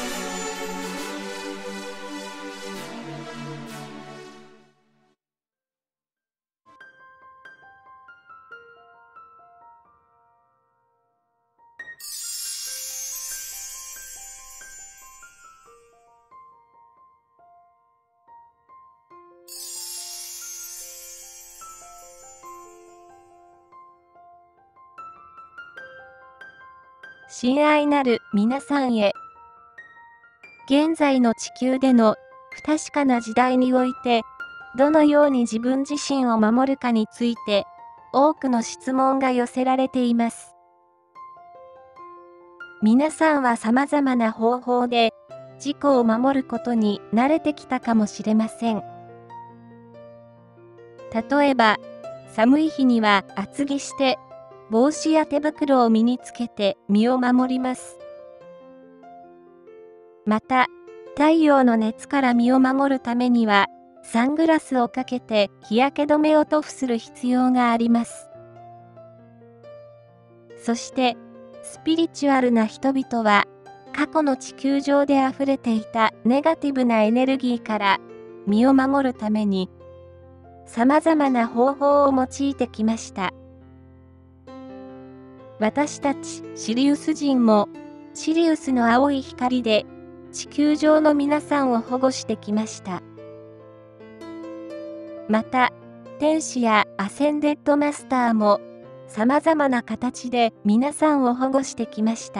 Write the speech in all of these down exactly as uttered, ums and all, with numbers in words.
親愛なる皆さんへ。現在の地球での不確かな時代において、どのように自分自身を守るかについて、多くの質問が寄せられています。皆さんは様々な方法で、自己を守ることに慣れてきたかもしれません。例えば、寒い日には厚着して、帽子や手袋を身につけて身を守ります。また、太陽の熱から身を守るためには、サングラスをかけて日焼け止めを塗布する必要があります。そして、スピリチュアルな人々は、過去の地球上で溢れていたネガティブなエネルギーから身を守るために、様々な方法を用いてきました。私たちシリウス人も、シリウスの青い光で地球上の皆さんを保護してきました。また、天使やアセンデッドマスターも、様々な形で皆さんを保護してきました。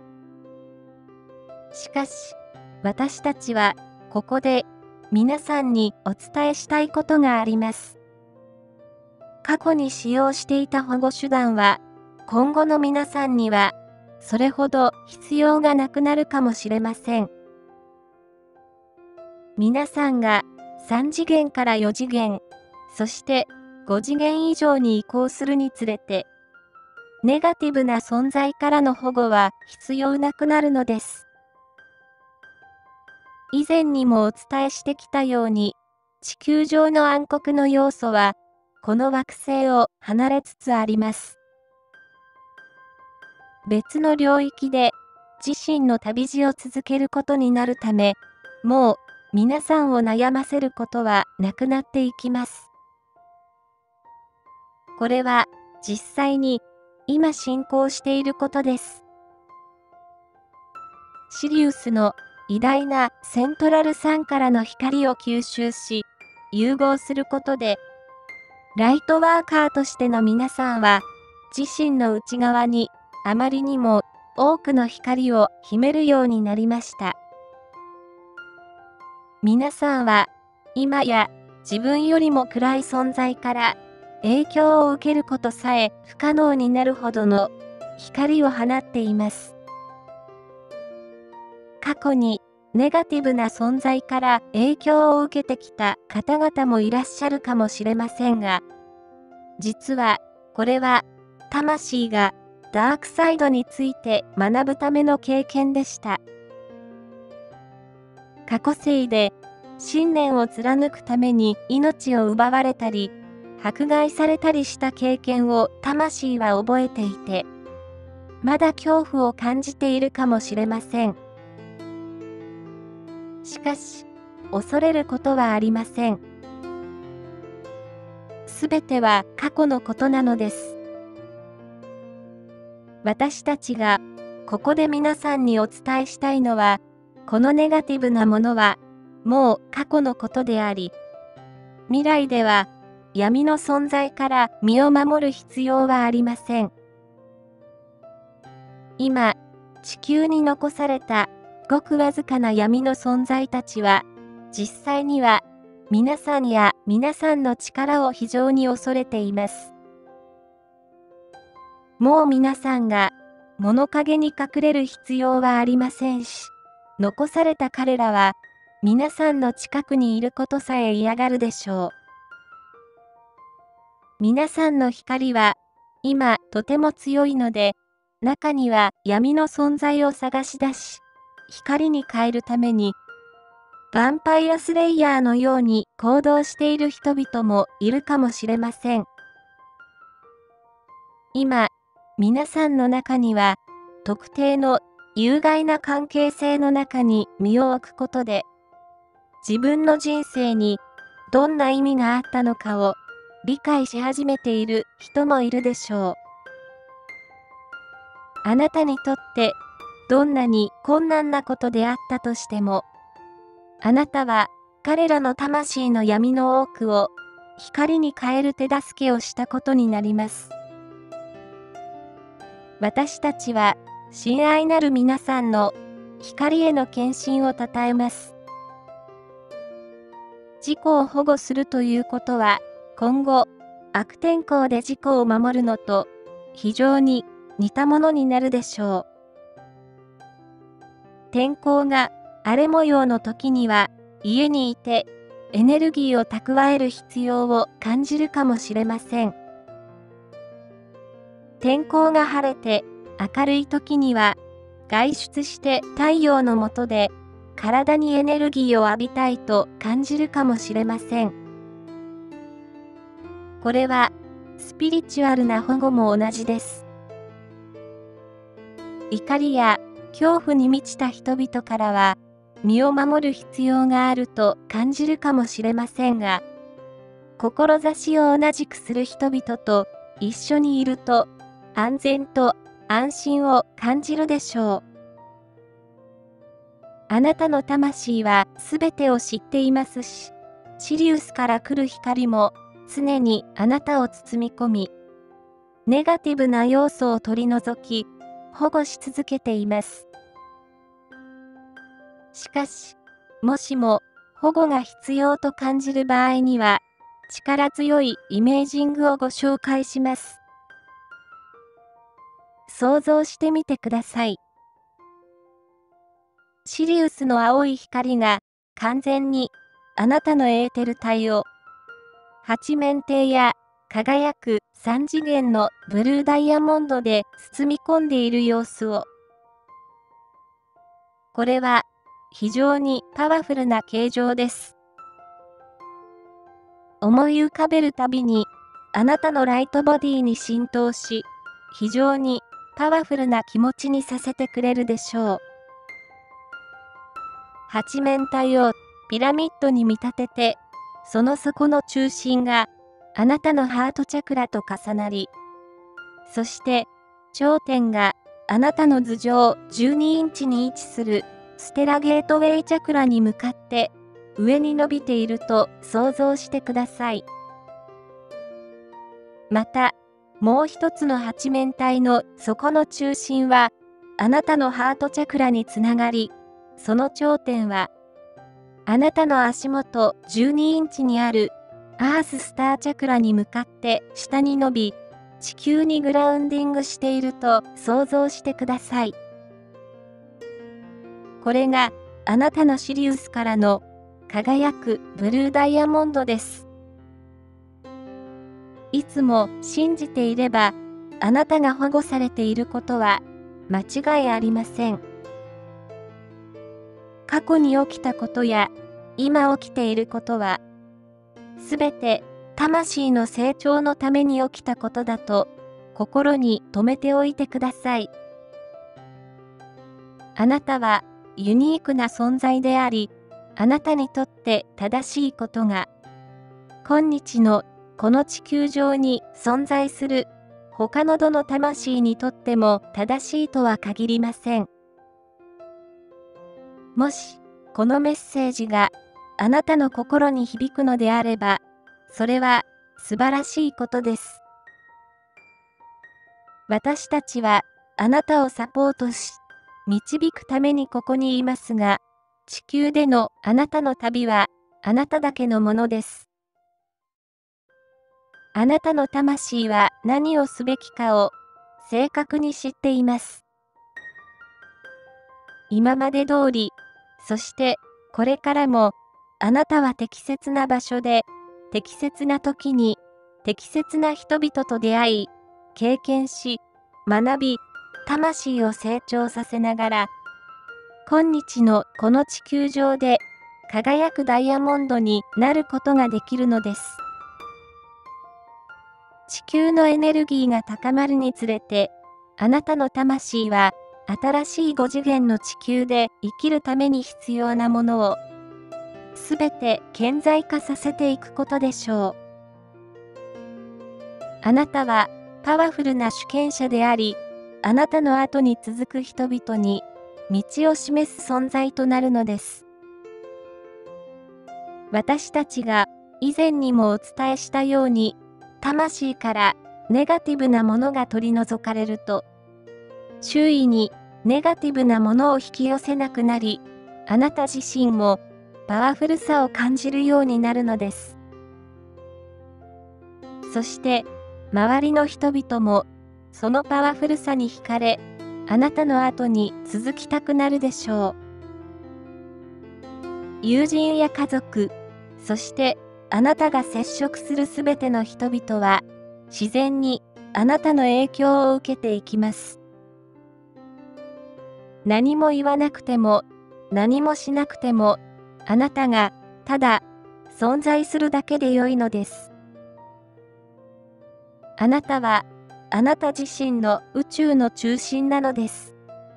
しかし、私たちは、ここで、皆さんにお伝えしたいことがあります。過去に使用していた保護手段は、今後の皆さんには、それほど必要がなくなるかもしれません。皆さんがさん次元からよ次元、そしてご次元以上に移行するにつれて、ネガティブな存在からの保護は必要なくなるのです。以前にもお伝えしてきたように、地球上の暗黒の要素は、この惑星を離れつつあります。別の領域で自身の旅路を続けることになるため、もう皆さんを悩ませることはなくなっていきます。これは実際に今進行していることです。シリウスの偉大なセントラルサンからの光を吸収し、融合することで、ライトワーカーとしての皆さんは、自身の内側にあまりにも多くの光を秘めるようになりました。皆さんは、今や自分よりも暗い存在から影響を受けることさえ不可能になるほどの光を放っています。過去にネガティブな存在から影響を受けてきた方々もいらっしゃるかもしれませんが、実はこれは魂がダークサイドについて学ぶための経験でした。過去世で信念を貫くために命を奪われたり、迫害されたりした経験を魂は覚えていて、まだ恐怖を感じているかもしれません。しかし、恐れることはありません。すべては過去のことなのです。私たちがここで皆さんにお伝えしたいのは、このネガティブなものはもう過去のことであり、未来では闇の存在から身を守る必要はありません。今、地球に残されたごくわずかな闇の存在たちは、実際には皆さんや皆さんの力を非常に恐れています。もう皆さんが物陰に隠れる必要はありませんし、残された彼らは皆さんの近くにいることさえ嫌がるでしょう。皆さんの光は今とても強いので、中には闇の存在を探し出し、光に変えるために、ヴァンパイアスレイヤーのように行動している人々もいるかもしれません。今、皆さんの中には、特定の有害な関係性の中に身を置くことで、自分の人生にどんな意味があったのかを理解し始めている人もいるでしょう。あなたにとってどんなに困難なことであったとしても、あなたは彼らの魂の闇の多くを光に変える手助けをしたことになります。私たちは親愛なる皆さんの光への献身を称えます。自己を保護するということは、今後、悪天候で自己を守るのと非常に似たものになるでしょう。天候が荒れ模様の時には、家にいてエネルギーを蓄える必要を感じるかもしれません。天候が晴れて明るい時には、外出して太陽の下で体にエネルギーを浴びたいと感じるかもしれません。これはスピリチュアルな保護も同じです。怒りや恐怖に満ちた人々からは、身を守る必要があると感じるかもしれませんが、志を同じくする人々と一緒にいると、安全と安心を感じるでしょう。あなたの魂はすべてを知っていますし、シリウスから来る光も常にあなたを包み込み、ネガティブな要素を取り除き、保護し続けています。しかし、もしも保護が必要と感じる場合には、力強いイメージングをご紹介します。想像してみてください。シリウスの青い光が完全にあなたのエーテル体を八面体や輝く三次元のブルーダイヤモンドで包み込んでいる様子を。これは非常にパワフルな形状です。思い浮かべるたびにあなたのライトボディに浸透し、非常にパワフルな気持ちにさせてくれるでしょう。八面体をピラミッドに見立てて、その底の中心があなたのハートチャクラと重なり、そして頂点があなたの頭上じゅうにインチに位置するステラゲートウェイチャクラに向かって上に伸びていると想像してください。また、もう一つの八面体の底の中心はあなたのハートチャクラにつながり、その頂点はあなたの足元じゅうにインチにあるアーススターチャクラに向かって下に伸び、地球にグラウンディングしていると想像してください。これがあなたのシリウスからの輝くブルーダイヤモンドです。いつも信じていれば、あなたが保護されていることは間違いありません。過去に起きたことや今起きていることは、すべて魂の成長のために起きたことだと心に留めておいてください。あなたはユニークな存在であり、あなたにとって正しいことが、今日のこの地球上に存在する他のどの魂にとっても正しいとは限りません。もし、このメッセージがあなたの心に響くのであれば、それは素晴らしいことです。私たちはあなたをサポートし、導くためにここにいますが、地球でのあなたの旅はあなただけのものです。あなたの魂は何をすべきかを正確に知っています。今まで通り、そしてこれからもあなたは適切な場所で、適切な時に適切な人々と出会い、経験し、学び、魂を成長させながら、今日のこの地球上で輝くダイヤモンドになることができるのです。地球のエネルギーが高まるにつれて、あなたの魂は新しいご次元の地球で生きるために必要なものを、すべて顕在化させていくことでしょう。あなたはパワフルな主権者であり、あなたの後に続く人々に道を示す存在となるのです。私たちが以前にもお伝えしたように、魂からネガティブなものが取り除かれると、周囲にネガティブなものを引き寄せなくなり、あなた自身もパワフルさを感じるようになるのです。そして、周りの人々もそのパワフルさに惹かれ、あなたの後に続きたくなるでしょう。友人や家族、そしてあなたが接触するすべての人々は、自然にあなたの影響を受けていきます。何も言わなくても、何もしなくても、あなたがただ存在するだけで良いのです。あなたはあなた自身の宇宙の中心なのです。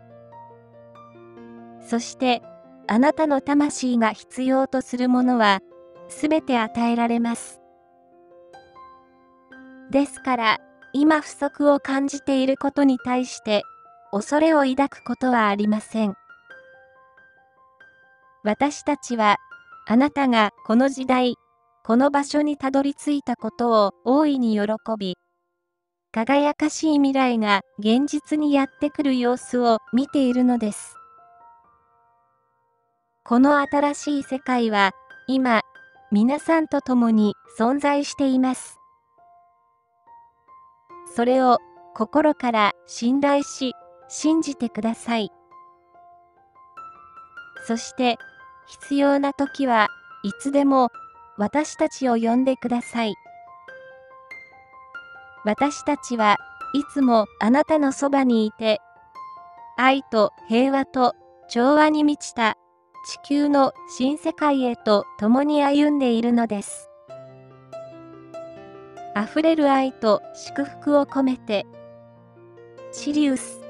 そしてあなたの魂が必要とするものはすべて与えられます。ですから今不足を感じていることに対して恐れを抱くことはありません。私たちはあなたがこの時代、この場所にたどり着いたことを大いに喜び、輝かしい未来が現実にやってくる様子を見ているのです。この新しい世界は今、皆さんと共に存在しています。それを心から信頼し、信じてください。そして、必要な時はいつでも私たちを呼んでください。私たちはいつもあなたのそばにいて、愛と平和と調和に満ちた地球の新世界へと共に歩んでいるのです。あふれる愛と祝福を込めて、シリウス。